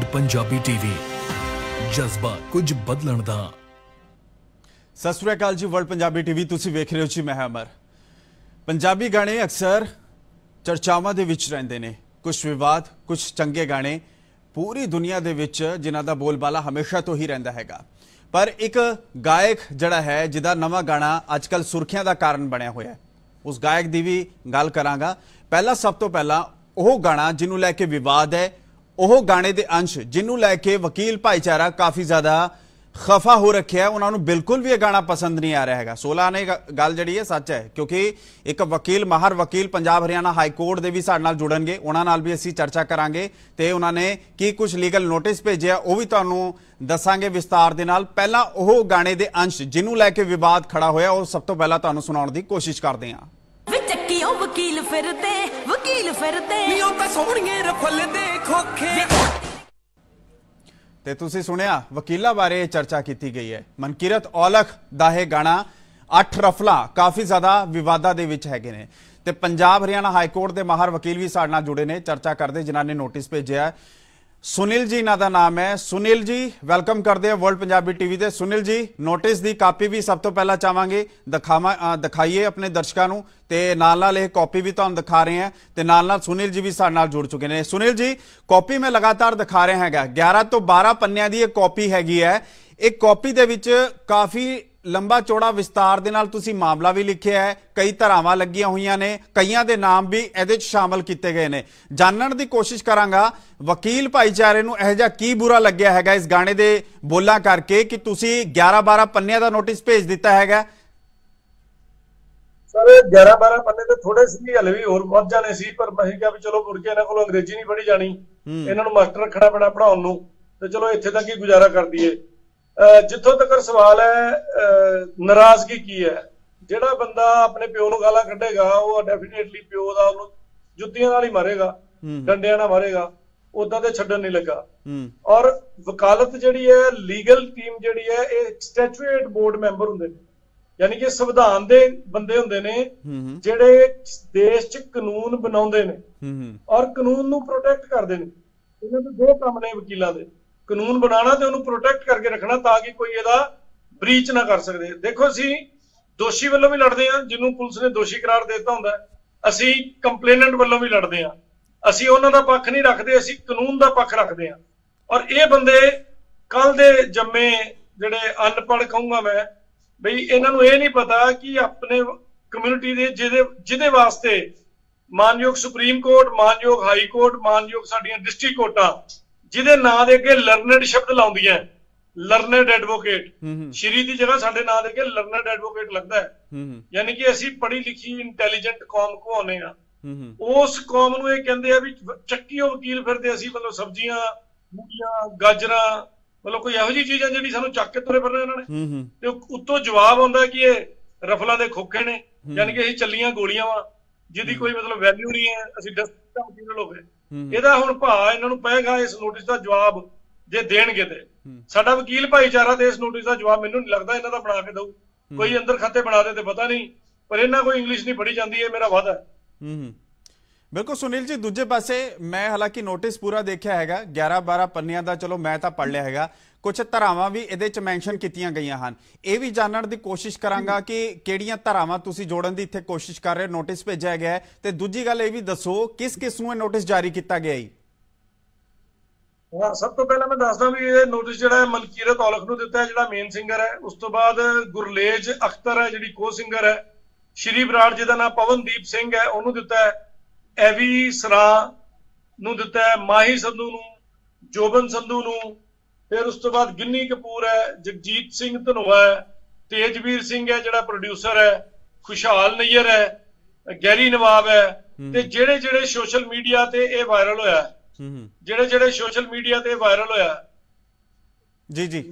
World Punjabi TV, जज्बा कुछ बदलण दा। सत श्री अकाल जी, वर्ल्ड पंजाबी टीवी तुसीं वेख रहे हो जी। मैं अमर। पंजाबी गाने अक्सर चर्चावां दे विच रहिंदे ने, कुछ विवाद, कुछ चंगे गाने पूरी दुनिया दे विच जिन्हां दा बोलबाला हमेशा तो ही रहिंदा हैगा। पर एक गायक जिहड़ा है जिहदा नवां गाना अजकल सुर्खियां दा कारण बनिया होया है, उस गायक दी भी गल करांगा। पहला सब तो पहला ओह गाना जिन्हों लैके विवाद है, ओह गाने दे अंश जिन्हों लैके वकील भाईचारा काफ़ी ज़्यादा खफा हो रखा है, उन्होंने बिल्कुल भी यह गाना पसंद नहीं आ रहा है। 16 ने गल जी है सच है, क्योंकि एक वकील माहर वकील पंजाब हरियाणा हाई कोर्ट के भी साडे नाल जुड़नगे, उन्होंने भी असीं चर्चा करांगे ते उन्होंने की कुछ लीगल नोटिस भेजे वह भी तुहानूं दसांगे विस्तार दे नाल। पहला ओह गाने दे अंश जिन्हों लैके विवाद खड़ा होया और सब तो पहला तुहानूं सुणाउण दी कोशिश करते हैं। वकील फिरदे ते तुसीं सुनिया वकीलों बारे चर्चा की गई है। मनकीरत औलख दा है गाना 8 रफला काफ़ी ज़्यादा विवादा दे विच हैगे ने ते पंजाब हरियाणा हाई कोर्ट के माहर वकील भी साडे नाल जुड़े ने चर्चा करते, जिन्हों ने नोटिस भेजा है। सुनील जी इन्हां दा नाम है। सुनील जी वेलकम करते हैं वर्ल्ड पंजाबी टीवी ते। सुनील जी नोटिस की कापी भी सब तो पहला चाहांगे दिखाइए अपने दर्शकों को, ते नाल यह कॉपी भी तुहानूं दिखा रहे हैं ते नाल सुनील जी भी साडे नाल जुड़ चुके हैं। सुनील जी कॉपी मैं लगातार दिखा रहा है, 11 तो 12 पन्नियां दी एक कॉपी हैगी है। एक कॉपी दे विच काफ़ी लंबा चौड़ा विस्तार दे नाल तुसीं मामला भी लिखिया है, कई धारावां लगियां होईयां ने, कईयां दे नाम भी इहदे च शामिल किए गए ने। जानण दी कोशिश करांगा वकील भाईचारे नूं इहो जिहा की बुरा लग्या हैगा इस गाने दे बोलां करके कि तुसीं 11-12 पन्नियां दा नोटिस भेज दिता हैगा। सर 11-12 पन्ने तो थोड़े सी, हले भी होर वध जाने सी, पर मैं कहा भी चलो मुड़ के इन्हां कोलों अंग्रेजी नहीं पढ़ी जानी, इन्हां नूं मास्टर रखना पैना पढ़ाउण नूं, ते चलो इत्थे तक ही गुजारा कर दईए। जिथों तक सवाल है नाराजगी की है, जिहड़ा बंदा अपने प्यो नूं गालां कढेगा वो डेफिनेटली प्यो दा उहनूं जुत्तियां नाल ही मारेगा, डंडियां नाल मारेगा, उदां ते छड्डण नहीं लगा। और वकालत जिहड़ी है, लीगल टीम जिहड़ी है, ये स्टैचूएट बोर्ड मैंबर हुंदे ने, यानी कि संविधान दे बंदे हुंदे ने जिहड़े देश च कानून बनाउंदे ने और कानून नूं प्रोटैक्ट करदे ने। इन्हां दे दो काम ने वकीलां दे, कानून बनाना ते उन्हें प्रोटेक्ट करके रखना ताकि कोई ਇਹਦਾ ब्रीच ना कर सकते। देखो असी दोषी वालों भी लड़ते हैं, जिन्हों पुलिस ने दोषी करार देता होंदा, असी कंप्लेनेंट वालों भी लड़ते हैं, असी उन्हां दा पक्ष नहीं रखते, असी कानून दा पक्ष रखते हैं। और ये बंदे कल दे जम्मे जिहड़े अनपढ़ कहूंगा मैं बई, इन्हां नूं ये नहीं पता कि अपने कम्यूनिटी दे जिहदे वास्ते मानयोग सुप्रीम कोर्ट, मानयोग हाई कोर्ट, मानयोग साडियां डिस्ट्रिक्ट कोर्टां जिहदे नां दे अगे लर्नड शब्द लाउंदियां, लर्नड एडवोकेट, श्री की जगह साडे नां दे अगे लर्नड एडवोकेट लगदा है, यानी कि असीं पढ़ी लिखी इंटैलीजेंट कौम कहने आ। उस कौम नूं इह कहंदे आ भी चक्कीओ वकील फिरदे, असीं मतलब सब्जियां, मूलियां, गाजरां, मतलब कोई इहो जी चीज़ है जिहड़ी सानूं चक के तुरे फिरना इन्हां ने, ते उत्तों जवाब आउंदा कि इह रफलां दे खोखे ने, यानी कि असीं चलियां गोलियां वा जिहदी कोई मतलब वैल्यू नहीं है, असीं डस्ट दा वकील हो गए। ਇਹਦਾ ਹੁਣ ਭਾ ਇਹਨਾਂ ਨੂੰ ਪਏਗਾ ਇਸ ਨੋਟਿਸ ਦਾ ਜਵਾਬ ਜੇ ਦੇਣਗੇ ਤੇ। ਸਾਡਾ ਵਕੀਲ ਭਾਈਚਾਰਾ ਤੇ ਇਸ ਨੋਟਿਸ ਦਾ ਜਵਾਬ ਮੈਨੂੰ ਨਹੀਂ ਲੱਗਦਾ ਇਹਨਾਂ ਦਾ ਬਣਾ ਕੇ ਦਊ, ਕੋਈ ਅੰਦਰ ਖਾਤੇ ਬਣਾ ਦੇ ਤੇ ਪਤਾ ਨਹੀਂ, ਪਰ ਇਹਨਾਂ ਕੋਈ ਇੰਗਲਿਸ਼ ਨਹੀਂ ਪੜ੍ਹੀ ਜਾਂਦੀ, ਇਹ ਮੇਰਾ ਵਾਅਦਾ ਹੈ। बिल्कुल सुनील जी, दूजे पासे मैं हालांकि नोटिस पूरा देखा है, 11-12 पन्नियां दा चलो मैं तो पढ़ लिया है, कुछ धारावां भी इहदे च मैंशन कीतियां गईयां हन। ये भी जानने की कोशिश करांगा कि किहड़ियां धारावां तुसीं जोड़न की इत्थे कोशिश कर रहे, नोटिस भेजा गया है, ते दूजी गल ये भी दसो किस किस नूं नोटिस जारी किया गया है। हाँ, सब तो पहले मैं दसदा भी ये नोटिस जिहड़ा है मनकीरत औलख नूं दित्ता है, जिहड़ा मेन सिंगर है। उस तो बाद गुरलेज अख्तर है जिहड़ी को सिंगर है, श्री बराड़ जिहदा नाम पवनदीप सिंह है उहनूं दित्ता है, एवी सरा नूं दित्ता है, माही संधू नूं, जोबन संधू नूं, फिर उस तो बाद गिन्नी कपूर है, जगजीत सिंह धनोआ है, तेजवीर सिंह है जिहड़ा प्रोड्यूसर है, खुशहाल नैयर है, गैरी नवाब है। ते जेड़े जेड़े सोशल मीडिया ते ये वायरल होया, जेड़े जेड़े सोशल मीडिया ते वायरल होया जी जी,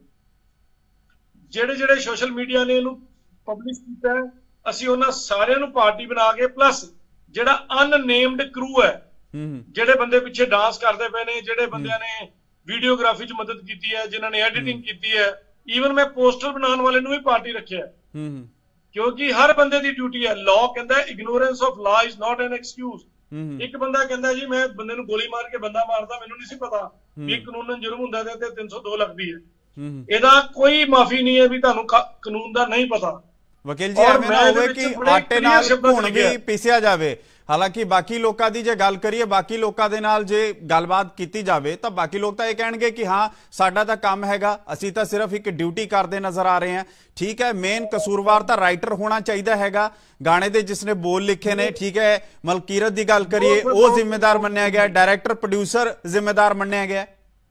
जेड़े जेड़े सोशल मीडिया ने इहनूं पब्लिश कीता है, असीं उन्हां सारिआं नूं पार्टी बना के प्लस ਜਿਹੜਾ ਅਨਨੇਮਡ ਕਰੂ ਹੈ, ਜਿਹੜੇ ਬੰਦੇ ਪਿੱਛੇ ਡਾਂਸ ਕਰਦੇ ਪਏ ਨੇ, ਜਿਹੜੇ ਬੰਦਿਆਂ ਨੇ ਵੀਡੀਓਗ੍ਰਾਫੀ 'ਚ ਮਦਦ ਕੀਤੀ ਹੈ, ਜਿਨ੍ਹਾਂ ਨੇ ਐਡੀਟਿੰਗ ਕੀਤੀ ਹੈ, ਈਵਨ ਮੈਂ ਪੋਸਟਰ ਬਣਾਉਣ ਵਾਲੇ ਨੂੰ ਵੀ ਪਾਰਟੀ ਰੱਖਿਆ, ਕਿਉਂਕਿ ਹਰ ਬੰਦੇ ਦੀ ਡਿਊਟੀ ਹੈ। ਲਾਅ ਕਹਿੰਦਾ ignorance of law is not an excuse. ਇੱਕ ਬੰਦਾ ਕਹਿੰਦਾ ਜੀ ਮੈਂ ਬੰਦੇ ਨੂੰ ਗੋਲੀ ਮਾਰ ਕੇ ਬੰਦਾ ਮਾਰਦਾ, ਮੈਨੂੰ ਨਹੀਂ ਸੀ ਪਤਾ, ਵੀ ਕਾਨੂੰਨਨ ਜੁਰਮ ਹੁੰਦਾ ਤੇ 302 ਲੱਗਦੀ ਹੈ। ਇਹਦਾ ਕੋਈ ਮਾਫੀ ਨਹੀਂ ਹੈ ਵੀ ਤੁਹਾਨੂੰ ਕਾਨੂੰਨ ਦਾ ਨਹੀਂ ਪਤਾ। ਵਕੀਲ ਜੀ ਐਵੇਂ ਨਾ ਹੋਵੇ ਕਿ ਆਟੇ ਨਾਲ ਭੁਣ ਵੀ ਪੀਸਿਆ ਜਾਵੇ। ਹਾਲਾਂਕਿ ਬਾਕੀ ਲੋਕਾਂ ਦੀ ਜੇ ਗੱਲ ਕਰੀਏ, ਬਾਕੀ ਲੋਕਾਂ ਦੇ ਨਾਲ ਜੇ ਗੱਲਬਾਤ ਕੀਤੀ ਜਾਵੇ ਤਾਂ ਬਾਕੀ ਲੋਕ ਤਾਂ ਇਹ ਕਹਿਣਗੇ ਕਿ ਹਾਂ ਸਾਡਾ ਤਾਂ ਕੰਮ ਹੈਗਾ, ਅਸੀਂ ਤਾਂ ਸਿਰਫ ਇੱਕ ਡਿਊਟੀ ਕਰਦੇ ਨਜ਼ਰ ਆ ਰਹੇ ਹਾਂ। ਠੀਕ ਹੈ, ਮੇਨ ਕਸੂਰਵਾਰ ਤਾਂ ਰਾਈਟਰ ਹੋਣਾ ਚਾਹੀਦਾ ਹੈਗਾ ਗਾਣੇ ਦੇ ਜਿਸਨੇ ਬੋਲ ਲਿਖੇ ਨੇ। ਠੀਕ ਹੈ, ਮਲਕੀਰਤ ਦੀ ਗੱਲ ਕਰੀਏ ਉਹ ਜ਼ਿੰਮੇਦਾਰ ਮੰਨਿਆ ਗਿਆ, ਡਾਇਰੈਕਟਰ ਪ੍ਰੋਡਿਊਸਰ ਜ਼ਿੰਮੇਦਾਰ ਮੰਨਿਆ ਗਿਆ।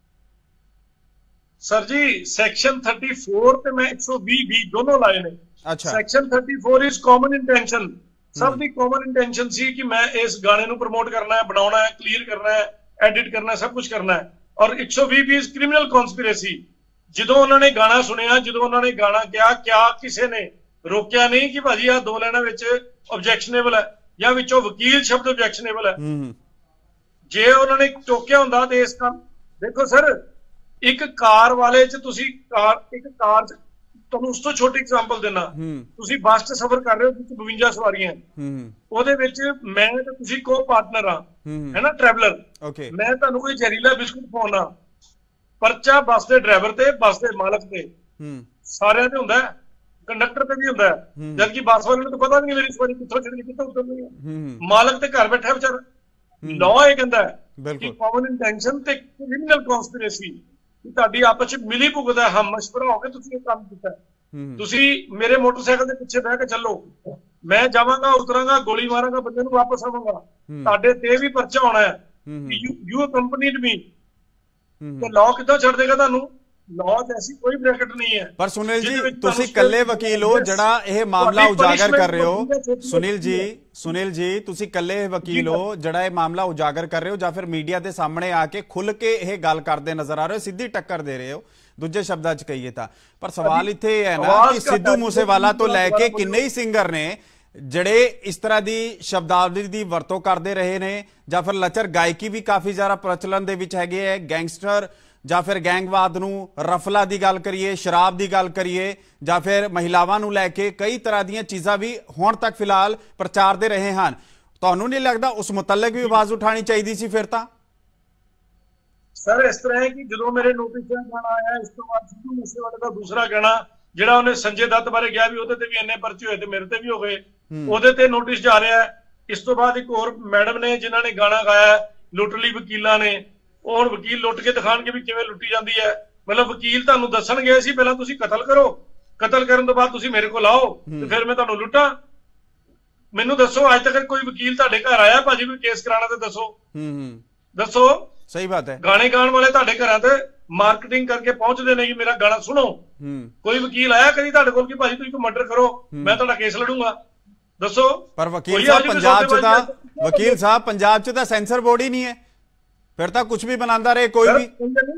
ਸਰ ਜੀ ਸੈਕਸ਼ਨ 34 ਤੇ ਮੈਂ 120B ਦੋਨੋਂ ਲਾਏ ਨੇ। ਅੱਛਾ, ਸੈਕਸ਼ਨ 34 ਇਜ਼ ਕਾਮਨ ਇੰਟੈਂਸ਼ਨ। ਸਭ ਦੀ ਕਾਮਨ ਇੰਟੈਂਸ਼ਨ ਸੀ ਕਿ ਮੈਂ ਇਸ ਗਾਣੇ ਨੂੰ ਪ੍ਰਮੋਟ ਕਰਨਾ ਹੈ, ਬਣਾਉਣਾ ਹੈ, ਕਲੀਅਰ ਕਰਨਾ ਹੈ, ਐਡਿਟ ਕਰਨਾ ਹੈ, ਸਭ ਕੁਝ ਕਰਨਾ ਹੈ। ਔਰ 120B ਇਜ਼ ਕ੍ਰਿਮੀਨਲ ਕਨਸਪੀਰੇਸੀ। ਜਦੋਂ ਉਹਨਾਂ ਨੇ ਗਾਣਾ ਸੁਣਿਆ, ਜਦੋਂ ਉਹਨਾਂ ਨੇ ਗਾਣਾ ਕਿਹਾ, ਕਿਆ ਕਿਸੇ ਨੇ ਰੋਕਿਆ ਨਹੀਂ ਕਿ ਭਾਜੀ ਆ 2 ਲਾਈਨਾਂ ਵਿੱਚ ਆਬਜੈਕਸ਼ਨੇਬਲ ਹੈ ਜਾਂ ਵਿੱਚੋਂ ਵਕੀਲ ਸ਼ਬਦ ਆਬਜੈਕਸ਼ਨੇਬਲ ਹੈ। ਜੇ ਉਹਨਾਂ ਨੇ ਟੋਕਿਆ ਹੁੰਦਾ ਤੇ ਇਸ ਕੰਮ ਦੇਖੋ ਸਰ, ਇੱਕ ਕਾਰ ਵਾਲੇ ਚ ਤੁਸੀਂ ਇੱਕ ਕਾਰ ਚ ਤੁਹਾਨੂੰ ਉਸ ਤੋਂ ਛੋਟੀ ਐਗਜ਼ਾਮਪਲ ਦੇਣਾ, ਤੁਸੀਂ ਬੱਸ 'ਚ ਸਫ਼ਰ ਕਰ ਰਹੇ ਹੋ ਜਿੱਥੇ 52 ਸਵਾਰੀਆਂ, ਉਹਦੇ ਵਿੱਚ ਮੈਂ ਤੇ ਤੁਸੀਂ ਕੋ ਪਾਰਟਨਰ ਆ, ਹੈ ਨਾ, ਟਰੈਵਲਰ। ਮੈਂ ਤੁਹਾਨੂੰ ਕੋਈ ਜ਼ਹਿਰੀਲਾ ਬਿਸਕੁਟ ਪਾਉਣਾ, ਪਰਚਾ ਬੱਸ ਦੇ ਡਰਾਈਵਰ ਤੇ, ਬੱਸ ਦੇ ਮਾਲਕ ਤੇ, ਸਾਰਿਆਂ ਤੇ ਹੁੰਦਾ, ਕੰਡਕਟਰ ਤੇ ਵੀ ਹੁੰਦਾ। ਜਦਕਿ ਬੱਸ ਵਾਲੇ ਨੂੰ ਤਾਂ ਪਤਾ ਨਹੀਂ ਮੇਰੀ ਸਵਾਰੀ ਕਿੱਥੋਂ ਚੜ੍ਹਨੀ ਕਿੱਥੋਂ ਉਤਰਨੀ ਹੈ। ਮਾਲਕ ਤੇ ਘਰ ਬੈਠਾ ਵਿਚਾਰਾ। ਲਾਅ ਇਹ ਕਹਿੰਦਾ ਕਿ ਕਾਮਨ ਇੰਟੈਂਸ਼ਨ ਤੇ ਕ੍ਰਿਮੀਨਲ ਕਨਸਪੀਰੇਸੀ, ਤੁਹਾਡੀ ਆਪਸ ਚ ਮਿਲੀ ਭੁਗਦਾ ਹਮ ਮਸ਼ਵਰਾ ਹੋ ਕੇ ਤੁਸੀਂ ਇਹ ਕੰਮ ਕੀਤਾ। ਤੁਸੀਂ ਮੇਰੇ ਮੋਟਰਸਾਈਕਲ ਦੇ ਪਿੱਛੇ ਬਹਿ ਕੇ ਚੱਲੋ, ਮੈਂ ਜਾਵਾਂਗਾ, ਉਤਰਾਂਗਾ, ਗੋਲੀ ਮਾਰਾਂਗਾ, ਬੰਦੇ ਨੂੰ ਵਾਪਸ ਆਵਾਂਗਾ, ਤੁਹਾਡੇ ਤੇ ਵੀ ਪਰਚਾ ਹੋਣਾ ਹੈ। ਯੂ ਕੰਪਨੀਡ ਮੀ, ਤੇ ਲਾਅ ਕਿੱਦਾਂ ਛੱਡ ਦੇਗਾ ਤੁਹਾਨੂੰ? ਲਾਅ ਤੇ ਐਸੀ ਕੋਈ ਬ੍ਰੈਕਟ ਨਹੀਂ ਹੈ। ਪਰ ਸੁਨੀਲ ਜੀ ਤੁਸੀਂ ਇਕੱਲੇ ਵਕੀਲ ਹੋ ਜਿਹੜਾ ਇਹ ਮਾਮਲਾ ਉਜਾਗਰ ਕਰ ਰਹੇ ਹੋ। ਸੁਨੀਲ ਜੀ ਤੁਸੀਂ ਇਕੱਲੇ ਵਕੀਲ ਹੋ ਜਿਹੜਾ ਇਹ ਮਾਮਲਾ ਉਜਾਗਰ ਕਰ ਰਹੇ ਹੋ, ਜਾਂ ਫਿਰ ਮੀਡੀਆ ਦੇ ਸਾਹਮਣੇ ਆ ਕੇ ਖੁੱਲ ਕੇ ਇਹ ਗੱਲ ਕਰਦੇ ਨਜ਼ਰ ਆ ਰਹੇ ਹੋ, ਸਿੱਧੀ ਟੱਕਰ ਦੇ ਰਹੇ ਹੋ ਦੂਜੇ ਸ਼ਬਦਾਂ 'ਚ ਕਹੀਏ ਤਾਂ। ਪਰ ਸਵਾਲ ਇੱਥੇ ਇਹ ਹੈ ਨਾ ਕਿ ਸਿੱਧੂ ਮੂਸੇਵਾਲਾ ਤੋਂ ਲੈ ਕੇ ਕਿੰਨੇ ਹੀ ਸਿੰਗਰ ਨੇ ਜਿਹੜੇ ਇਸ ਤਰ੍ਹਾਂ ਦੀ ਸ਼ਬਦਾਵਲੀ ਦੀ ਵਰਤੋਂ ਕਰਦੇ ਰਹੇ ਨੇ, ਜਾਂ ਫਿਰ ਲੱਚਰ ਗਾਇਕੀ ਵੀ ਕਾਫੀ ਜ਼ਿਆਦਾ ਪ੍ਰਚਲਨ ਦੇ ਵਿੱਚ ਹੈਗੇ ਹੈ। ਗੈਂਗਸਟਰ ਜਾਂ ਫਿਰ ਗੈਂਗਵਾਦ ਨੂੰ, ਰਫਲਾ ਦੀ ਗੱਲ ਕਰੀਏ, ਸ਼ਰਾਬ ਦੀ ਗੱਲ ਕਰੀਏ, ਜਾਂ ਫਿਰ ਮਹਿਲਾਵਾਂ ਨੂੰ ਲੈ ਕੇ ਕਈ ਤਰ੍ਹਾਂ ਦੀਆਂ ਚੀਜ਼ਾਂ ਵੀ ਹੁਣ ਤੱਕ ਫਿਲਹਾਲ ਪ੍ਰਚਾਰਦੇ ਰਹੇ ਹਨ। ਤੁਹਾਨੂੰ ਨਹੀਂ ਲੱਗਦਾ ਉਸ ਮੁਤਲਕ ਵੀ ਆਵਾਜ਼ ਉਠਾਣੀ ਚਾਹੀਦੀ ਸੀ ਫਿਰ ਤਾਂ? ਸਰ ਇਸ ਤਰ੍ਹਾਂ ਹੈ ਕਿ ਜਦੋਂ ਮੇਰੇ ਨੋਟਿਸ 'ਚ ਗਾਣਾ ਆਇਆ, ਇਸ ਤੋਂ ਬਾਅਦ ਸਿੱਧੂ ਮੂਸੇਵਾਲੇ ਦਾ ਦੂਸਰਾ ਗਾਣਾ ਜਿਹੜਾ ਉਹਨੇ ਸੰਜੇ ਦੱਤ ਬਾਰੇ ਕਿਹਾ ਵੀ ਉਹਦੇ ਤੇ ਵੀ ਇੰਨੇ ਪਰਚੇ ਹੋਏ ਤੇ ਮੇਰੇ ਤੇ ਵੀ ਹੋ ਗਏ, ਉਹਦੇ ਤੇ ਨੋਟਿਸ ਜਾ ਰਿਹਾ ਹੈ। ਇਸ ਤੋਂ ਬਾਅਦ ਇੱਕ ਹੋਰ ਮੈਡਮ ਨੇ ਜਿਨ੍ਹਾਂ ਨੇ ਗਾਣਾ ਗਾਇਆ ਲੁੱਟ ਲਈ ਵਕੀਲਾਂ ਨੇ, ਉਹ ਹੁਣ ਵਕੀਲ ਲੁੱਟ ਕੇ ਦਿਖਾਣਗੇ ਵੀ ਕਿਵੇਂ ਲੁੱਟੀ ਜਾਂਦੀ ਹੈ। ਮਤਲਬ ਵਕੀਲ ਤੁਹਾਨੂੰ ਦੱਸਣਗੇ ਸੀ ਪਹਿਲਾਂ ਤੁਸੀਂ ਕਤਲ ਕਰੋ, ਕਤਲ ਕਰਨ ਤੋਂ ਬਾਅਦ ਤੁਸੀਂ ਮੇਰੇ ਕੋਲ ਆਓ ਤੇ ਫਿਰ ਮੈਂ ਤੁਹਾਨੂੰ ਲੁੱਟਾਂ। ਮੈਨੂੰ ਦੱਸੋ ਅੱਜ ਤੱਕ ਕੋਈ ਵਕੀਲ ਤੁਹਾਡੇ ਘਰ ਆਇਆ ਭਾਜੀ ਕੋਈ ਕੇਸ ਕਰਾਣਾ ਤੇ ਦੱਸੋ? ਦੱਸੋ। ਸਹੀ ਬਾਤ ਹੈ। ਗਾਣੇ ਗਾਣ ਵਾਲੇ ਤੁਹਾਡੇ ਘਰਾਂ ਤੇ ਮਾਰਕੀਟਿੰਗ ਕਰਕੇ ਪਹੁੰਚਦੇ ਨੇ ਕਿ ਮੇਰਾ ਗਾਣਾ ਸੁਣੋ। ਕੋਈ ਵਕੀਲ ਆਇਆ ਕਦੀ ਤੁਹਾਡੇ ਕੋਲ ਕਿ ਭਾਜੀ ਤੁਸੀਂ ਕੋਈ ਮਰਡਰ ਕਰੋ, ਮੈਂ ਤੁਹਾਡਾ ਕੇਸ ਲੜੂੰਗਾ? ਦੱਸੋ। ਪਰ ਵਕੀਲ ਸਾਹਿਬ ਪੰਜਾਬ 'ਚ ਤਾਂ ਸੈਂਸਰ ਬੋਰਡ ਹੀ ਨਹੀਂ ਹੈ, ਫਿਰ ਤਾਂ ਕੁਝ ਵੀ ਬਣਾਉਂਦਾ ਰਹੇ ਕੋਈ ਵੀ।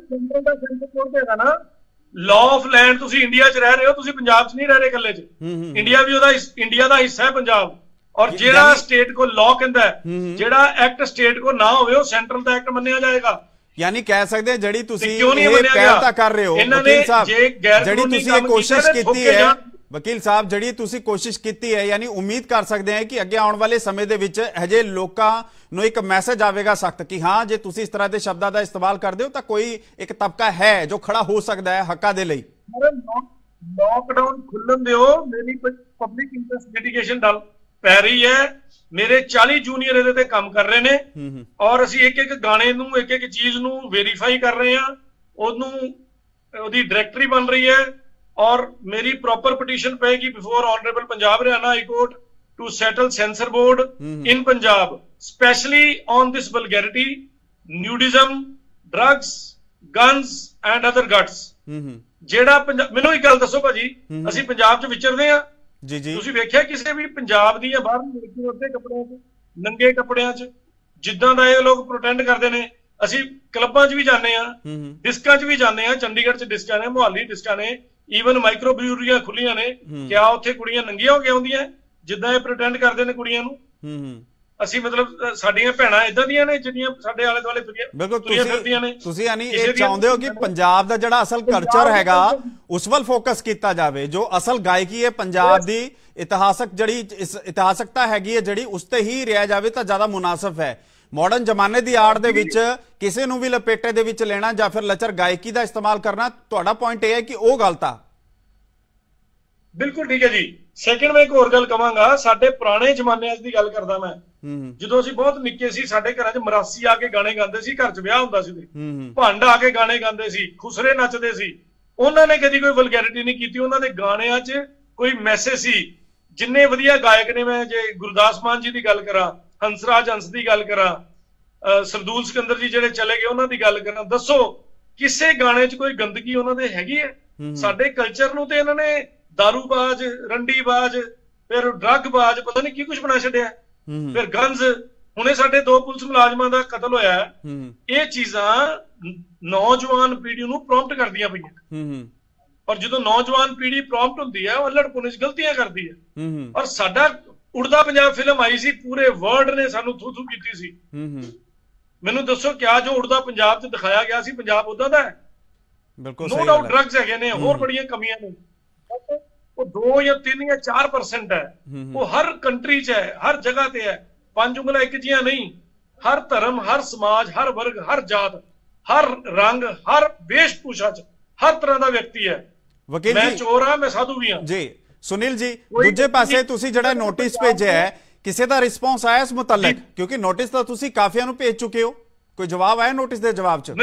ਲਾਅ ਆਫ ਲੈਂਡ, ਤੁਸੀਂ ਇੰਡੀਆ 'ਚ ਰਹਿ ਰਹੇ ਹੋ, ਤੁਸੀਂ ਪੰਜਾਬ 'ਚ ਨਹੀਂ ਰਹਿ ਰਹੇ ਇਕੱਲੇ 'ਚ। ਇੰਡੀਆ ਵੀ ਉਹਦਾ ਇੰਡੀਆ ਦਾ ਹਿੱਸਾ ਹੈ ਪੰਜਾਬ। ਔਰ ਜਿਹੜਾ ਸਟੇਟ ਕੋ ਲਾਅ ਕਹਿੰਦਾ ਹੈ, ਜਿਹੜਾ ਐਕਟ ਸਟੇਟ ਕੋ ਨਾ ਹੋਵੇ ਉਹ ਸੈਂਟਰਲ ਦਾ ਐਕਟ ਮੰਨਿਆ ਜਾਏਗਾ। ਯਾਨੀ ਕਹਿ ਸਕਦੇ ਜਿਹੜੀ ਤੁਸੀਂ ਇਹ ਪਹਿਲ ਤਾਂ ਕਰ ਰਹੇ ਹੋ ਵਕੀਲ ਸਾਹਿਬ, ਜਿਹੜੀ ਤੁਸੀਂ ਇਹ ਕੋਸ਼ਿਸ਼ ਕੀਤੀ ਹੈ ਵਕੀਲ ਸਾਹਿਬ, ਜਿਹੜੀ ਤੁਸੀਂ ਕੋਸ਼ਿਸ਼ ਕੀਤੀ ਹੈ, ਯਾਨੀ ਉਮੀਦ ਕਰ ਸਕਦੇ ਹਾਂ ਕਿ ਅੱਗੇ ਆਉਣ ਵਾਲੇ ਸਮੇਂ ਦੇ ਵਿੱਚ ਹਜੇ ਲੋਕਾਂ ਨੂੰ ਇੱਕ ਮੈਸੇਜ ਆਵੇਗਾ ਸਖਤ ਕਿ ਹਾਂ ਜੇ ਤੁਸੀਂ ਇਸ ਤਰ੍ਹਾਂ ਦੇ ਸ਼ਬਦਾਂ ਦਾ ਇਸਤੇਮਾਲ ਕਰਦੇ ਹੋ ਤਾਂ ਕੋਈ ਇੱਕ ਤਬਕਾ ਹੈ ਜੋ ਖੜਾ ਹੋ ਸਕਦਾ ਹੈ ਹੱਕਾਂ ਦੇ ਲਈ। ਲੋਕਡਾਊਨ ਖੁੱਲਣ ਦਿਓ, ਮੇਰੀ ਪਬਲਿਕ ਇੰਟਰਸਟ ਲਿਟੀਗੇਸ਼ਨ ਡਲ ਪੈ ਰਹੀ ਹੈ, ਮੇਰੇ 40 ਜੂਨੀਅਰ ਇਹਦੇ ਤੇ ਕੰਮ ਕਰ ਰਹੇ ਨੇ ਔਰ ਅਸੀਂ ਇੱਕ ਇੱਕ ਗਾਣੇ ਨੂੰ, ਇੱਕ ਇੱਕ ਚੀਜ਼ ਨੂੰ ਵੈਰੀਫਾਈ ਕਰ ਰਹੇ ਹਾਂ, ਉਹਦੀ ਡਾਇਰੈਕਟਰੀ ਬਣ ਰਹੀ ਹੈ ਔਰ ਮੇਰੀ ਪ੍ਰੋਪਰ ਪਟੀਸ਼ਨ ਪਏਗੀ before honourable Punjab Haryana High Court to settle censor board in Punjab, especially on this vulgarity, nudism, drugs, guns and other guts. ਜਿਹੜਾ ਮੈਨੂੰ ਇੱਕ ਗੱਲ ਦੱਸੋ ਭਾਜੀ, ਅਸੀਂ ਪੰਜਾਬ 'ਚ ਵਿਚਰਦੇ ਆ ਜੀ ਜੀ, ਤੁਸੀਂ ਵੇਖਿਆ ਕਿਸੇ ਵੀ ਪੰਜਾਬ ਦੀਆਂ ਬਾਹਰ ਲੜਕੀਆਂ ਉੱਤੇ ਕੱਪੜਿਆਂ 'ਚ, ਨੰਗੇ ਕੱਪੜਿਆਂ 'ਚ, ਜਿੱਦਾਂ ਦਾ ਇਹ ਲੋਕ ਪ੍ਰੋਟੈਂਡ ਕਰਦੇ ਨੇ? ਅਸੀਂ ਕਲੱਬਾਂ 'ਚ ਵੀ ਜਾਂਦੇ ਆ, ਡਿਸਕਾਂ 'ਚ ਵੀ ਜਾਂਦੇ ਆ, ਚੰਡੀਗੜ੍ਹ 'ਚ ਡਿਸਕਾਂ ਨੇ, ਮੁਹਾਲੀ ਡਿਸਕਾਂ ਨੇ, ਈਵਨ ਮਾਈਕਰੋ ਬਰਿਊਰੀਆਂ ਖੁੱਲੀਆਂ ਨੇ। ਕਿਆ ਉੱਥੇ ਕੁੜੀਆਂ ਨੰਗੀਆਂ ਹੋ ਕੇ ਆਉਂਦੀਆਂ ਜਿੱਦਾਂ ਇਹ ਪ੍ਰਟੈਂਡ ਕਰਦੇ ਨੇ ਕੁੜੀਆਂ ਨੂੰ? ਅਸੀਂ ਮਤਲਬ ਸਾਡੀਆਂ ਭੈਣਾਂ ਇਦਾਂ ਦੀਆਂ ਨੇ ਜਿਹੜੀਆਂ ਸਾਡੇ ਆਲੇ ਦੁਆਲੇ ਤੁਰੀਆਂ ਫਿਰਦੀਆਂ ਨੇ। ਤੁਸੀਂ ਯਾਨੀ ਇਹ ਚਾਹੁੰਦੇ ਹੋ ਕਿ ਪੰਜਾਬ ਦਾ ਜਿਹੜਾ ਅਸਲ ਕਲਚਰ ਹੈਗਾ ਉਸ ਵੱਲ ਫੋਕਸ ਕੀਤਾ ਜਾਵੇ, ਜੋ ਅਸਲ ਗਾਇਕੀ ਹੈ ਪੰਜਾਬ ਦੀ, ਇਤਿਹਾਸਕ ਜਿਹੜੀ ਇਤਿਹਾਸਕਤਾ ਹੈਗੀ ਹੈ ਜਿਹੜੀ, ਉਸ ਤੇ ਹੀ ਰਿਹਾ ਜਾਵੇ ਤਾਂ ਜ਼ਿਆਦਾ ਮੁਨਾਸਬ ਹੈ। ਮਾਡਰਨ ਜ਼ਮਾਨੇ ਦੀ ਆੜ ਦੇ ਵਿੱਚ ਕਿਸੇ ਨੂੰ ਵੀ ਲਪੇਟੇ ਦੇ ਵਿੱਚ ਲੈਣਾ ਜਾਂ ਫਿਰ ਲੱਚਰ ਗਾਇਕੀ ਦਾ ਇਸਤੇਮਾਲ ਕਰਨਾ, ਤੁਹਾਡਾ ਪੁਆਇੰਟ ਇਹ ਹੈ ਕਿ ਉਹ ਗਲਤ ਆ। ਬਿਲਕੁਲ ਠੀਕ ਹੈ ਜੀ। ਸੈਕਿੰਡ ਮੈਂ ਇੱਕ ਹੋਰ ਗੱਲ ਕਵਾਂਗਾ, ਸਾਡੇ ਪੁਰਾਣੇ ਜ਼ਮਾਨਿਆਂ ਦੀ ਗੱਲ ਕਰਦਾ ਮੈਂ, ਜਦੋਂ ਅਸੀਂ ਬਹੁਤ ਨਿੱਕੇ ਸੀ ਸਾਡੇ ਘਰਾਂ 'ਚ ਮਰਾਸੀ ਆ ਕੇ ਗਾਣੇ ਗਾਉਂਦੇ ਸੀ, ਘਰ 'ਚ ਵਿਆਹ ਹੁੰਦਾ ਸੀ ਭੰਡ ਆ ਕੇ ਗਾਣੇ ਗਾਉਂਦੇ ਸੀ, ਖੁਸਰੇ ਨੱਚਦੇ ਸੀ। ਉਹਨਾਂ ਨੇ ਕਦੀ ਕੋਈ ਵਲਗੈਰਿਟੀ ਨਹੀਂ ਕੀਤੀ, ਉਹਨਾਂ ਦੇ ਗਾਣਿਆਂ 'ਚ ਕੋਈ ਮੈਸੇਜ ਸੀ। ਜਿੰਨੇ ਵਧੀਆ ਗਾਇਕ ਨੇ, ਮੈਂ ਜੇ ਗੁਰਦਾਸ ਮਾਨ ਜੀ ਦੀ ਗੱਲ ਕਰਾਂ, ਹੰਸਰਾਜ ਹੰਸ ਦੀ ਗੱਲ ਕਰਾਂ, ਸਰਦੂਲ ਸਿਕੰਦਰ ਜੀ ਜਿਹੜੇ ਚਲੇ ਗਏ ਉਹਨਾਂ ਦੀ ਗੱਲ ਕਰਾਂ, ਦੱਸੋ ਕਿਸੇ ਗਾਣੇ 'ਚ ਕੋਈ ਗੰਦਗੀ ਉਹਨਾਂ ਦੇ ਹੈਗੀ ਹੈ? ਸਾਡੇ ਕਲਚਰ ਨੂੰ ਤੇ ਇਹਨਾਂ ਨੇ ਦਾਰੂਬਾਜ਼, ਰੰਡੀਬਾਜ਼, ਫਿਰ ਡਰੱਗਬਾਜ਼, ਪਤਾ ਨਹੀਂ ਕੀ ਕੁਝ ਬਣਾ ਛੱਡਿਆ। ਫਿਰ ਗਨਜ਼, ਹੁਣੇ ਸਾਡੇ 2 ਪੁਲਿਸ ਮੁਲਾਜ਼ਮਾਂ ਦਾ ਕਤਲ ਹੋਇਆ। ਇਹ ਚੀਜ਼ਾਂ ਨੌਜਵਾਨ ਪੀੜ੍ਹੀ ਨੂੰ ਪ੍ਰੌਂਪਟ ਕਰਦੀਆਂ ਪਈਆਂ, ਪਰ ਜਦੋਂ ਨੌਜਵਾਨ ਪੀੜ੍ਹੀ ਪ੍ਰੌਂਪਟ ਹੁੰਦੀ ਹੈ ਉਹ ਅਲੜ ਪੁਨਿਸ਼ ਗਲਤੀਆਂ ਕਰਦੀ ਹੈ। ਔਰ ਸਾਡਾ ਉੜਦਾ ਪੰਜਾਬ ਫਿਲਮ ਆਈ ਸੀ, ਪੂਰੇ ਵਰਲਡ ਨੇ ਸਾਨੂੰ ਥੂ ਥੂ ਕੀਤੀ ਸੀ। ਮੈਨੂੰ ਦੱਸੋ ਕਿਆ ਜੋ ਉੜਦਾ ਪੰਜਾਬ 'ਚ ਦਿਖਾਇਆ ਗਿਆ ਸੀ ਪੰਜਾਬ ਉਦਾਂ ਦਾ ਹੈ? ਬਿਲਕੁਲ ਨੋ ਡਾਊਟ ਡਰੱਗਸ ਹੈਗੇ ਨੇ, ਹੋਰ ਬੜੀਆਂ ਕਮੀਆਂ ਨੇ, ਉਹ 2 ਜਾਂ 3 ਜਾਂ 4% ਹੈ। ਉਹ ਹਰ ਕੰਟਰੀ 'ਚ ਹੈ, ਹਰ ਜਗ੍ਹਾ ਤੇ ਹੈ। 5 ਉਂਗਲਾਂ ਇੱਕ ਜਿਹੀਆਂ ਨਹੀਂ, ਹਰ ਧਰਮ, ਹਰ ਸਮਾਜ, ਹਰ ਵਰਗ, ਹਰ ਜਾਤ, ਹਰ ਰੰਗ, ਹਰ ਵੇਸ਼ਭੂਸ਼ਾ 'ਚ ਹਰ ਤਰ੍ਹਾਂ ਦਾ ਵਿਅਕਤੀ ਹੈ। ਵਕੀਲ ਮੈਂ ਜੀ, ਚੋਰ ਹਾਂ, ਮੈਂ ਸਾਧੂ ਵੀ ਹਾਂ ਜੀ ਸੁਨੀਲ ਜੀ, ਦੂਜੇ ਪਾਸੇ ਤੁਸੀਂ ਜਿਹੜਾ ਨੋਟਿਸ ਭੇਜਿਆ ਹੈ, ਕਿਸੇ ਦਾ ਰਿਸਪੌਂਸ ਆਇਆ ਇਸ ਮੁਤਲਕ? ਕਿਉਂਕਿ ਨੋਟਿਸ ਤਾਂ ਤੁਸੀਂ ਕਾਫੀਆਂ ਨੂੰ ਭੇਜ ਚੁੱਕੇ ਹੋ, ਕੋਈ ਜਵਾਬ ਆਇਆ ਨੋਟਿਸ ਦੇ ਜਵਾਬ 'ਚ?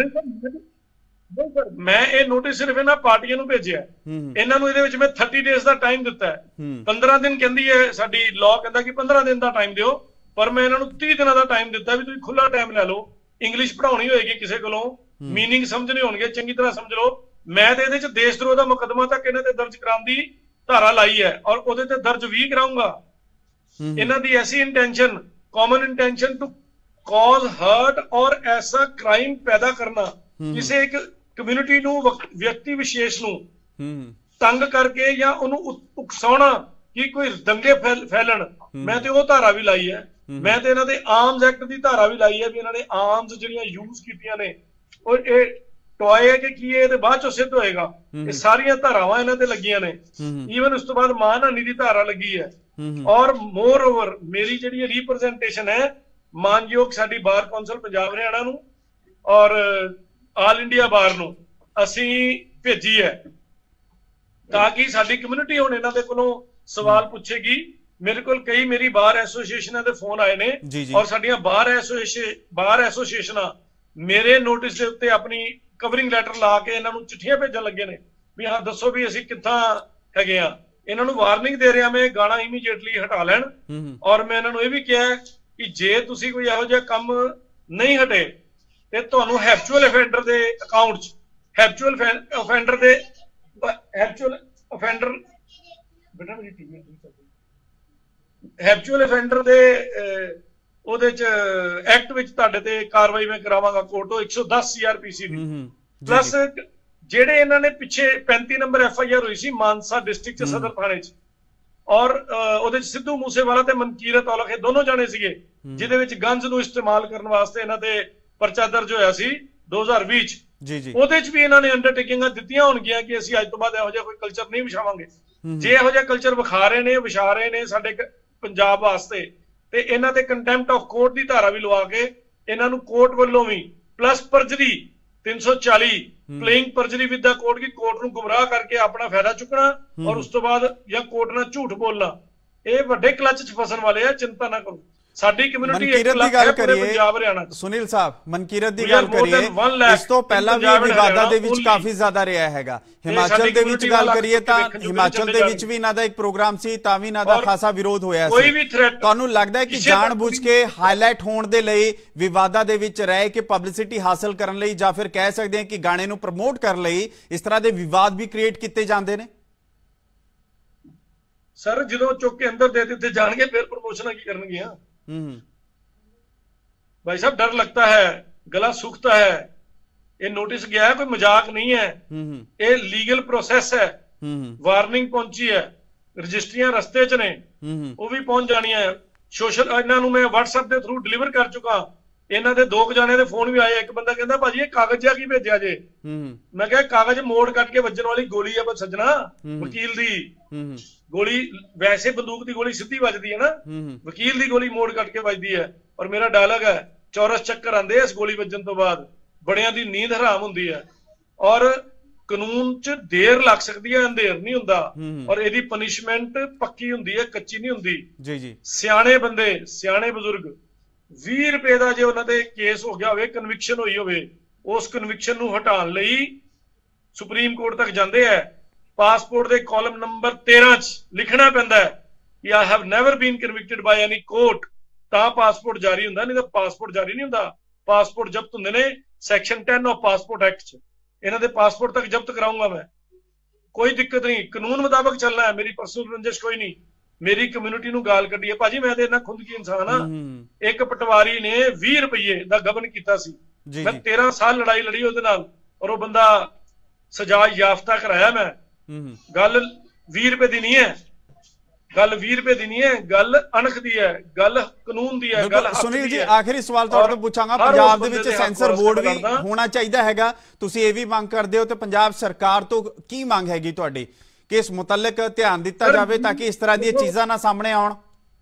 ਨਹੀਂ ਸਰ, ਮੈਂ ਇਹ ਨੋਟਿਸ ਸਿਰਫ ਇਹਨਾਂ ਪਾਰਟੀਆਂ ਨੂੰ ਭੇਜਿਆ। ਇਹਨਾਂ ਨੂੰ ਇਹਦੇ ਵਿੱਚ ਮੈਂ 30 ਡੇਜ਼ ਦਾ ਟਾਈਮ ਦਿੱਤਾ ਹੈ। 15 ਦਿਨ ਕਹਿੰਦੀ ਹੈ ਸਾਡੀ ਲਾਅ, ਕਹਿੰਦਾ ਕਿ 15 ਦਿਨ ਦਾ ਟਾਈਮ ਦਿਓ, ਪਰ ਮੈਂ ਇਹਨਾਂ ਨੂੰ 30 ਦਿਨਾਂ ਦਾ ਟਾਈਮ ਦਿੱਤਾ ਵੀ ਤੁਸੀਂ ਖੁੱਲਾ ਟਾਈਮ ਲੈ ਲਓ। ਇੰਗਲਿਸ਼ ਪੜ੍ਹਾਉਣੀ ਹੋਏਗੀ ਕਿਸੇ ਕੋਲੋਂ, ਮੀਨਿੰਗ ਸਮਝਣੇ ਹੋਣਗੇ, ਚੰਗੀ ਤਰ੍ਹਾਂ ਸਮਝ ਲਓ। ਮੈਂ ਤੇ ਇਹਦੇ 'ਚ ਦੇਸ਼ ਧਰੋਹ ਦਾ ਮੁਕੱਦਮਾ ਤੱਕ ਇਹਨਾਂ ਤੇ ਦਰਜ ਕਰਾਉਣ ਦੀ ਧਾਰਾ ਲਾਈ ਹੈ, ਔਰ ਉਹਦੇ ਤੇ ਦਰਜ ਵੀ ਕਰਾਉਂਗਾ। ਇਹਨਾਂ ਦੀ ਐਸੀ intention, common intention to cause hurt ਔਰ ਐਸਾ ਕ੍ਰਾਈਮ ਪੈਦਾ ਕਰਨਾ, ਕਿਸੇ ਇੱਕ ਕਮਿਊਨਿਟੀ ਨੂੰ, ਵਿਅਕਤੀ ਵਿਸ਼ੇਸ਼ ਨੂੰ ਤੰਗ ਕਰਕੇ ਜਾਂ ਉਹਨੂੰ ਉਕਸਾਉਣਾ ਕਿ ਕੋਈ ਦੰਗੇ ਫੈਲਣ, ਮੈਂ ਤੇ ਉਹ ਧਾਰਾ ਵੀ ਲਾਈ ਹੈ। ਮੈਂ ਤੇ ਇਹਨਾਂ ਦੇ ਆਰਮਸ ਐਕਟ ਦੀ ਧਾਰਾ ਵੀ ਲਾਈ ਹੈ ਵੀ ਇਹਨਾਂ ਨੇ ਆਰਮਸ ਜਿਹੜੀਆਂ ਯੂਜ਼ ਕੀਤੀਆਂ ਨੇ, ਉਹ ਇਹ ਟੋਏ ਹੈ ਕਿ ਕੀ ਇਹ ਤੇ ਬਾਅਦ ਚੋਂ ਸਿੱਧ ਹੋਏਗਾ। ਇਹ ਸਾਰੀਆਂ ਧਾਰਾਵਾਂ ਇਹਨਾਂ ਤੇ ਲੱਗੀਆਂ ਨੇ। ਈਵਨ ਉਸ ਤੋਂ ਬਾਅਦ ਮਾਨਹਾਨੀ ਦੀ ਧਾਰਾ ਲੱਗੀ ਹੈ। ਔਰ ਮੋਰ ਓਵਰ ਮੇਰੀ ਜਿਹੜੀ ਰਿਪਰੈਜ਼ੈਂਟੇਸ਼ਨ ਹੈ ਮਾਨਯੋਗ ਸਾਡੀ ਬਾਰ ਕੌਂਸਲ ਪੰਜਾਬ ਹਰਿਆਣਾ ਨੂੰ ਔਰ ਆਲ ਇੰਡੀਆ ਬਾਰ ਨੂੰ ਅਸੀਂ ਭੇਜੀ ਹੈ, ਤਾਂ ਕਿ ਸਾਡੀ ਕਮਿਊਨਿਟੀ ਹੁਣ ਇਹਨਾਂ ਦੇ ਕੋਲੋਂ ਸਵਾਲ ਪੁੱਛੇਗੀ। ਮੇਰੇ ਕੋਲ ਕਈ ਮੇਰੀ ਬਾਰ ਐਸੋਸੀਏਸ਼ਨਾਂ ਦੇ ਫੋਨ ਆਏ ਨੇ, ਔਰ ਸਾਡੀਆਂ ਬਾਰ ਐਸੋਸੀਏਸ਼ਨਾਂ ਮੇਰੇ ਨੋਟਿਸ ਦੇ ਉੱਤੇ ਆਪਣੀ ਕਵਰਿੰਗ ਲੈਟਰ ਲਾ ਕੇ ਇਹਨਾਂ ਨੂੰ ਚਿੱਠੀਆਂ ਭੇਜਣ ਲੱਗੇ ਨੇ ਵੀ ਹਾਂ ਦੱਸੋ ਵੀ ਅਸੀਂ ਕਿੱਥਾਂ ਹੈਗੇ ਆ। ਇਹਨਾਂ ਨੂੰ ਵਾਰਨਿੰਗ ਦੇ ਰਿਹਾ ਮੈਂ, ਗਾਣਾ ਇਮੀਡੀਏਟਲੀ ਹਟਾ ਲੈਣ। ਔਰ ਮੈਂ ਇਹਨਾਂ ਨੂੰ ਇਹ ਵੀ ਕਿਹਾ ਕਿ ਜੇ ਤੁਸੀਂ ਕੋਈ ਇਹੋ ਜਿਹਾ ਕੰਮ ਨਹੀਂ ਹਟੇ ਤੇ ਤੁਹਾਨੂੰ ਹੈਬਚੁਅਲ ਅਫੈਂਡਰ ਦੇ ਅਕਾਊਂਟ 'ਚ ਹੈਬਚੁਅਲ ਅਫੈਂਡਰ ਦੇ ਉਹਦੇ 'ਚ ਐਕਟ ਵਿੱਚ ਤੁਹਾਡੇ ਤੇ ਕਾਰਵਾਈ ਮੈਂ ਕਰਾਵਾਂਗਾ ਕੋਰਟ 110 CRPC ਦੀ। ਪਲੱਸ ਜਿਹੜੇ ਇਹਨਾਂ ਨੇ ਪਿੱਛੇ 35 ਨੰਬਰ FIR ਹੋਈ ਸੀ ਮਾਨਸਾ ਡਿਸਟ੍ਰਿਕਟ 'ਚ ਸਦਰ ਥਾਣੇ 'ਚ, ਔਰ ਉਹਦੇ 'ਚ ਸਿੱਧੂ ਮੂਸੇਵਾਲਾ ਤੇ ਮਨਕੀਰਤ ਔਲਖ ਇਹ ਦੋਨੋਂ ਜਾਣੇ ਸੀਗੇ, ਜਿਹਦੇ ਵਿੱਚ ਗਨਜ਼ ਨੂੰ ਇਸਤੇਮਾਲ ਕਰਨ ਵਾਸਤੇ ਇਹਨਾਂ ਤੇ ਪਰਚਾ ਦਰਜ ਹੋਇਆ ਸੀ 2020 'ਚ। ਉਹਦੇ 'ਚ ਵੀ ਇਹਨਾਂ ਨੇ ਅੰਡਰਟੇਕਿੰਗਾਂ ਦਿੱਤੀਆਂ ਹੋਣਗੀਆਂ ਕਿ ਅਸੀਂ ਅੱਜ ਤੋਂ ਬਾਅਦ ਇਹੋ ਜਿਹਾ ਕੋਈ ਕਲਚਰ ਨਹੀਂ ਵਿਛਾਵਾਂਗੇ। ਜੇ ਇਹੋ ਜਿਹਾ ਕਲਚਰ ਵਿਖਾ ਰਹੇ ਨੇ, ਵਿਛਾ ਰਹੇ ਨੇ ਸਾਡੇ ਪੰਜਾਬ ਵਾਸਤੇ, ਤੇ ਇਹਨਾਂ ਤੇ ਕੰਟੈਂਪਟ ਆਫ ਕੋਰਟ ਦੀ ਧਾਰਾ ਵੀ ਲਵਾ ਕੇ ਇਹਨਾਂ ਨੂੰ ਕੋਰਟ ਵੱਲੋਂ ਵੀ, plus perjury 340 playing perjury with the court, ਕੀ ਕੋਰਟ ਨੂੰ ਗੁੰਮਰਾਹ ਕਰਕੇ ਆਪਣਾ ਫਾਇਦਾ ਚੁੱਕਣਾ ਔਰ ਉਸ ਤੋਂ ਬਾਅਦ ਜਾਂ ਕੋਰਟ ਨਾਲ ਝੂਠ ਬੋਲਣਾ, ਇਹ ਵੱਡੇ ਕਲਚ 'ਚ ਫਸਣ ਵਾਲੇ ਆ। ਚਿੰਤਾ ਨਾ ਕਰੋ, ਸਾਡੀ ਕਮਿਊਨਿਟੀ ਇੱਕ ਲੱਖ ਹੈ ਪੂਰੇ ਪੰਜਾਬ ਹਰਿਆਣਾ। ਸੁਨੀਲ ਸਾਹਿਬ, ਮਨਕੀਰਤ ਦੀ ਗੱਲ ਕਰੀਏ, ਇਸ ਤੋਂ ਪਹਿਲਾਂ ਵੀ ਵਿਵਾਦਾਂ ਦੇ ਵਿੱਚ ਕਾਫੀ ਜ਼ਿਆਦਾ ਰਿਹਾ ਹੈਗਾ। ਹਿਮਾਚਲ ਦੇ ਵਿੱਚ ਗੱਲ ਕਰੀਏ ਤਾਂ ਹਿਮਾਚਲ ਦੇ ਵਿੱਚ ਵੀ ਇਹਨਾਂ ਦਾ ਇੱਕ ਪ੍ਰੋਗਰਾਮ ਸੀ, ਤਾਂ ਵੀ ਇਹਨਾਂ ਦਾ ਖਾਸਾ ਵਿਰੋਧ ਹੋਇਆ ਸੀ। ਤੁਹਾਨੂੰ ਲੱਗਦਾ ਹੈ ਕਿ ਜਾਣਬੁੱਝ ਕੇ ਹਾਈਲਾਈਟ ਹੋਣ ਦੇ ਲਈ, ਵਿਵਾਦਾਂ ਦੇ ਵਿੱਚ ਰਹਿ ਕੇ ਪਬਲਿਸਿਟੀ ਹਾਸਲ ਕਰਨ ਲਈ, ਜਾਂ ਫਿਰ ਕਹਿ ਸਕਦੇ ਹਾਂ ਕਿ ਗਾਣੇ ਨੂੰ ਪ੍ਰਮੋਟ ਕਰਨ ਲਈ ਇਸ ਤਰ੍ਹਾਂ ਦੇ ਵਿਵਾਦ ਵੀ ਕ੍ਰੀਏਟ ਕੀਤੇ ਜਾਂਦੇ ਨੇ? ਸਰ ਜਦੋਂ ਚੁੱਕ ਕੇ ਅੰਦਰ ਦੇ ਦਿੱਤੇ ਜਾਣਗੇ ਫਿਰ ਪ੍ਰਮੋਸ਼ਨਾਂ ਕੀ ਕਰਨਗੀਆਂ? भाई साहब डर लगता है, गला सूखता है। ये नोटिस गया है, कोई मजाक नहीं है, ये लीगल प्रोसेस है। वार्निंग पहुंची है, रजिस्ट्रियां रस्ते च ने, वो भी पहुंच जानी है। सोशल इन्हों मैं WhatsApp के थ्रू डिलीवर कर चुका। इन्हों के 2 जाने के फोन भी आए। एक बंदा कहता भाजी ये कागज जिहा की भेजा जे, मैं कहा कागज मोड़ कट के वजन वाली गोली है सज्जना, वकील दी गोली, वैसे बंदूक की गोली सीधी वजदी है ना, वकील की गोली मोड़ कट के वजदी है। और मेरा डायलॉग है ਚੌਰਸ ਚੱਕਰ ਆਉਂਦੇ ਆ ਇਸ ਗੋਲੀ ਵੱਜਣ ਤੋਂ ਬਾਅਦ, ਬੜਿਆਂ ਦੀ ਨੀਂਦ ਹਰਾਮ ਹੁੰਦੀ ਹੈ। ਔਰ ਕਾਨੂੰਨ 'ਚ ਦੇਰ ਲੱਗ ਸਕਦੀ ਹੈ, ਅੰਧੇਰ ਨਹੀਂ ਹੁੰਦਾ। ਔਰ ਇਹਦੀ ਪਨਿਸ਼ਮੈਂਟ ਪੱਕੀ ਹੁੰਦੀ ਹੈ, ਕੱਚੀ ਨਹੀਂ ਹੁੰਦੀ। ਜੀ ਜੀ। ਸਿਆਣੇ ਬੰਦੇ, ਸਿਆਣੇ ਬਜ਼ੁਰਗ 20 ਰੁਪਏ ਦਾ ਜੇ ਉਹਨਾਂ ਦੇ ਕੇਸ ਹੋ ਗਿਆ ਹੋਵੇ, ਕਨਵਿਕਸ਼ਨ ਹੋਈ ਹੋਵੇ, ਉਸ ਕਨਵਿਕਸ਼ਨ ਨੂੰ ਹਟਾਉਣ ਲਈ ਸੁਪਰੀਮ ਕੋਰਟ ਤੱਕ ਜਾਂਦੇ ਹੈ। ਪਾਸਪੋਰਟ ਦੇ ਕਾਲਮ ਨੰਬਰ 13 'ਚ ਲਿਖਣਾ ਪੈਂਦਾ ਹੈ ਕਿ I have never been convicted by any court, ਤਾਂ ਪਾਸਪੋਰਟ ਜਾਰੀ ਹੁੰਦਾ, ਨਹੀਂ ਤਾਂ ਪਾਸਪੋਰਟ ਜਾਰੀ ਨਹੀਂ ਹੁੰਦਾ। ਪਾਸਪੋਰਟ ਜ਼ਬਤ ਹੁੰਦੇ ਨੇ ਸੈਕਸ਼ਨ 10 ਆਫ ਪਾਸਪੋਰਟ ਐਕਟ 'ਚ। ਇਹਨਾਂ ਦੇ ਪਾਸਪੋਰਟ ਤੱਕ ਜ਼ਬਤ ਕਰਾਉਂਗਾ ਮੈਂ, ਕੋਈ ਦਿੱਕਤ ਨਹੀਂ, ਕਾਨੂੰਨ ਮੁਤਾਬਕ ਚੱਲਣਾ ਹੈ। ਮੇਰੀ ਪਰਸਨਲ ਰੰਜਿਸ਼ ਕੋਈ ਨਹੀਂ, ਮੇਰੀ ਕਮਿਊਨਿਟੀ ਨੂੰ ਗਾਲ ਕੱਢੀ ਹੈ। ਭਾਜੀ ਮੈਂ ਤੇ ਇੰਨਾ ਖੁੰਦਕੀ ਇਨਸਾਨ ਆ, ਇੱਕ ਪਟਵਾਰੀ ਨੇ 20 ਰੁਪਏ ਦਾ ਗਬਨ ਕੀਤਾ ਸੀ, ਮੈਂ 13 ਸਾਲ ਲੜਾਈ ਲੜੀ ਉਹਦੇ ਨਾਲ, ਔਰ ਉਹ ਬੰਦਾ ਸਜ਼ਾ ਯਾਫਤਾ ਕਰਾਇਆ ਮੈਂ। ਗੱਲ 20 ਰੁਪਏ ਦੀ ਨਹੀਂ ਹੈ, ਗੱਲ 20 ਰੁਪਏ ਦੀ ਨਹੀਂ ਹੈ, ਗੱਲ ਅਣਖ ਦੀ ਹੈ, ਗੱਲ ਕਾਨੂੰਨ ਦੀ ਹੈ, ਗੱਲ ਹੱਕ ਸੁਨੀਲ ਦੀ ਜੀ, ਹੈ। ਆਖਰੀ ਸਵਾਲ ਤੁਹਾਡੇ ਤੋਂ ਪੁੱਛਾਂਗਾ, ਪੰਜਾਬ ਦੇ ਵਿੱਚ ਸੈਂਸਰ ਬੋਰਡ ਵੀ ਹੋਣਾ ਚਾਹੀਦਾ ਹੈਗਾ, ਤੁਸੀਂ ਇਹ ਵੀ ਮੰਗ ਕਰਦੇ ਹੋ, ਤੇ ਪੰਜਾਬ ਸਰਕਾਰ ਤੋਂ ਕੀ ਮੰਗ ਹੈਗੀ ਤੁਹਾਡੀ ਕਿ ਇਸ ਮੁਤਲਕ ਧਿਆਨ ਦਿੱਤਾ ਜਾਵੇ ਤਾਂ ਕਿ ਇਸ ਤਰ੍ਹਾਂ ਦੀਆਂ ਚੀਜ਼ਾਂ ਨਾ ਸਾਹਮਣੇ ਆਉਣ?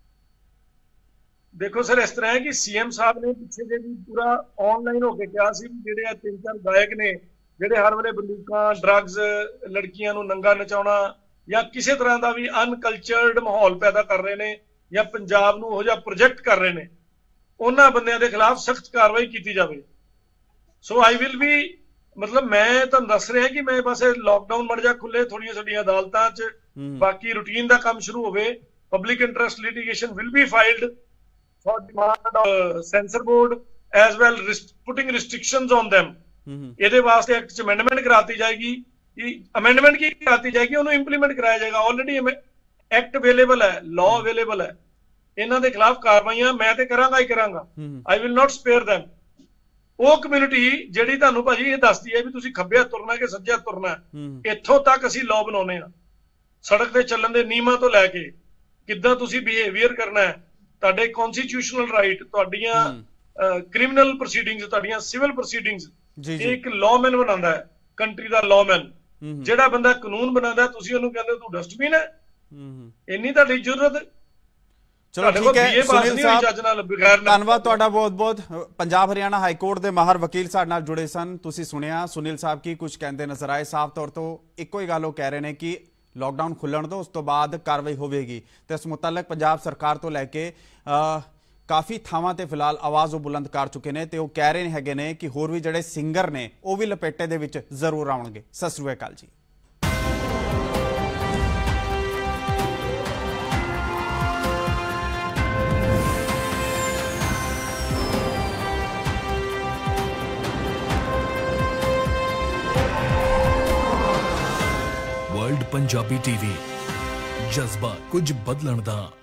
ਦੇਖੋ ਸਰ, ਇਸ ਤਰ੍ਹਾਂ ਹੈ ਕਿ ਸੀਐਮ ਸਾਹਿਬ ਨੇ ਪਿੱਛੇ ਜੇ ਵੀ ਪੂਰਾ ਆਨਲਾਈਨ ਹੋ ਕੇ ਕਿਹਾ ਸੀ ਜਿਹੜੇ ਆ 3-4 ਗਾਇਕ ਨੇ ਜਿਹੜੇ ਹਰ ਵੇਲੇ ਬੰਦੂਕਾਂ, ਡਰੱਗਸ, ਲੜਕੀਆਂ ਨੂੰ ਨੰਗਾ ਨਚਾਉਣਾ ਜਾਂ ਕਿਸੇ ਤਰ੍ਹਾਂ ਦਾ ਵੀ ਅਨਕਲਚਰਡ ਮਾਹੌਲ ਪੈਦਾ ਕਰ ਰਹੇ ਨੇ ਜਾਂ ਪੰਜਾਬ ਨੂੰ ਉਹ ਜਿਹਾ ਪ੍ਰੋਜੈਕਟ ਕਰ ਰਹੇ ਨੇ, ਉਹਨਾਂ ਬੰਦਿਆਂ ਦੇ ਖਿਲਾਫ ਸਖਤ ਕਾਰਵਾਈ ਕੀਤੀ ਜਾਵੇ। ਸੋ ਆਈ ਵਿਲ ਵੀ, ਮਤਲਬ ਮੈਂ ਤੁਹਾਨੂੰ ਦੱਸ ਰਿਹਾ ਕਿ ਮੈਂ ਬਸ ਲਾਕਡਾਊਨ ਮੜ ਜਾ ਖੁੱਲੇ, ਥੋੜੀਆਂ ਸਾਡੀਆਂ ਅਦਾਲਤਾਂ 'ਚ ਬਾਕੀ ਰੂਟੀਨ ਦਾ ਕੰਮ ਸ਼ੁਰੂ ਹੋਵੇ। Public interest litigation will be filed for demand of censor board as well putting restrictions on them। ਇਹਦੇ ਵਾਸਤੇ ਐਕਟ 'ਚ ਅਮੈਂਡਮੈਂਟ ਕਰਾਤੀ ਜਾਏਗੀ, ਅਮੈਂਡਮੈਂਟ ਕੀ ਕਰਾਤੀ ਜਾਏਗੀ, ਉਹਨੂੰ ਇੰਪਲੀਮੈਂਟ ਕਰਾਇਆ ਜਾਏਗਾ। ਆਲਰੇਡੀ ਐਕਟ ਅਵੇਲੇਬਲ ਹੈ, ਲਾਅ ਅਵੇਲੇਬਲ ਹੈ, ਇਹਨਾਂ ਦੇ ਖਿਲਾਫ ਕਾਰਵਾਈਆਂ ਮੈਂ ਤੇ ਕਰਾਂਗਾ ਹੀ ਕਰਾਂਗਾ। I will not spare them। ਉਹ ਕਮਿਊਨਿਟੀ ਜਿਹੜੀ ਤੁਹਾਨੂੰ ਭਾਜੀ ਇਹ ਦੱਸਦੀ ਹੈ ਵੀ ਤੁਸੀਂ ਖੱਬੇ ਤੁਰਨਾ ਕਿ ਸੱਜੇ ਤੁਰਨਾ, ਇੱਥੋਂ ਤੱਕ ਅਸੀਂ ਲਾਅ ਬਣਾਉਨੇ ਆ। ਸੜਕ ਤੇ ਚੱਲਣ ਦੇ ਨਿਯਮਾਂ ਤੋਂ ਲੈ ਕੇ ਕਿੱਦਾਂ ਤੁਸੀਂ ਬਿਹੇਵੀਅਰ ਕਰਨਾ ਹੈ, ਤੁਹਾਡੇ ਕਨਸਟੀਟਿਊਸ਼ਨਲ ਰਾਈਟ, ਤੁਹਾਡੀਆਂ ਕ੍ਰਿਮੀਨਲ ਪ੍ਰੋਸੀਡਿੰਗਸ, ਤੁਹਾਡੀਆਂ ਸਿਵਲ ਪ੍ਰੋਸੀਡਿੰਗਸ, ਇਹ ਇੱਕ ਲਾਅਮੈਨ ਬਣਾਉਂਦਾ ਹੈ ਕੰਟਰੀ ਦਾ ਲਾਅਮੈਨ। ਜਿਹੜਾ ਬੰਦਾ ਕਾਨੂੰਨ ਬਣਾਉਂਦਾ ਤੁਸੀਂ ਉਹਨੂੰ ਕਹਿੰਦੇ ਤੂੰ ਡਸਟਬਿਨ ਹੈ, ਇੰਨੀ ਤੁਹਾਡੀ ਜ਼ਰੂਰਤ। ਚਲੋ ਠੀਕ ਹੈ ਸੁਨੀਲ ਸਾਹਿਬ, ਧੰਨਵਾਦ ਤੁਹਾਡਾ ਬਹੁਤ ਬਹੁਤ। ਪੰਜਾਬ ਹਰਿਆਣਾ ਹਾਈ ਕੋਰਟ ਦੇ ਮਾਹਰ ਵਕੀਲ ਸਾਡੇ ਨਾਲ ਜੁੜੇ ਸਨ। ਤੁਸੀਂ ਸੁਣਿਆ ਸੁਨੀਲ ਸਾਹਿਬ ਕੀ ਕੁਝ ਕਹਿੰਦੇ ਨਜ਼ਰ ਆਏ। ਸਾਫ਼ ਤੌਰ ਤੋਂ ਇੱਕੋ ਹੀ ਗੱਲ ਉਹ ਕਹਿ ਰਹੇ ਨੇ ਕਿ ਲਾਕਡਾਊਨ ਖੁੱਲਣ ਤੋਂ ਉਸ ਤੋਂ ਬਾਅਦ ਕਾਰਵਾਈ ਹੋਵੇਗੀ, ਤੇ ਇਸ ਮੁਤਲਕ ਪੰਜਾਬ ਸਰਕਾਰ ਤੋਂ ਲੈ ਕੇ ਕਾਫੀ ਥਾਵਾਂ ਤੇ ਫਿਲਹਾਲ ਆਵਾਜ਼ ਉਹ ਬੁਲੰਦ ਕਰ ਚੁੱਕੇ ਨੇ, ਤੇ ਉਹ ਕਹਿ ਰਹੇ ਹੈਗੇ ਨੇ ਕਿ ਹੋਰ ਵੀ ਜਿਹੜੇ ਸਿੰਗਰ ਨੇ ਉਹ ਵੀ ਲਪੇਟੇ ਦੇ ਵਿੱਚ ਜ਼ਰੂਰ ਆਉਣਗੇ। ਸਤਿ ਸ਼੍ਰੀ ਅਕਾਲ ਜੀ। ਵਰਲਡ ਪੰਜਾਬੀ ਟੀਵੀ, ਜਜ਼ਬਾ ਕੁਝ ਬਦਲਣ ਦਾ।